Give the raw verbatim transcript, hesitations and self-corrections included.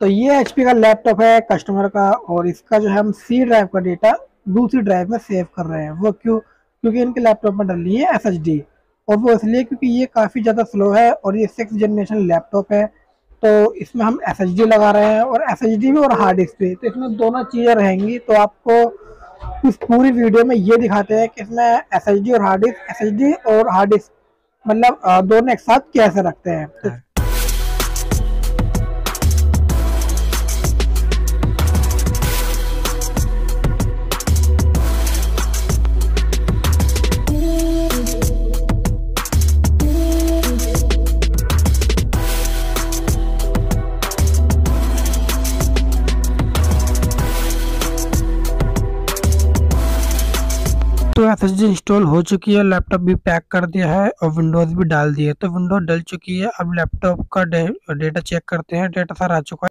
तो ये एचपी का लैपटॉप है कस्टमर का, और इसका जो है हम सी ड्राइव का डेटा दूसरी ड्राइव में सेव कर रहे हैं। वो क्यों? क्योंकि इनके लैपटॉप में डली है एस एच डी, और वो इसलिए क्योंकि ये काफ़ी ज़्यादा स्लो है और ये सिक्स जनरेशन लैपटॉप है। तो इसमें हम एस एच डी लगा रहे हैं, और एस एच डी भी और हार्ड डिस्क भी, तो इसमें दोनों चीज़ें रहेंगी। तो आपको इस पूरी वीडियो में ये दिखाते हैं कि इसमें एस एच डी और hard disk, S H D और हार्ड डिस्क मतलब अ, दोनों एक साथ कैसे रखते हैं। तो तो एस एच डी इंस्टॉल हो चुकी है, लैपटॉप भी पैक कर दिया है और विंडोज़ भी डाल दिए। तो विंडोज डल चुकी है। अब लैपटॉप का डे, डेटा चेक करते हैं। डेटा सारा आ चुका है।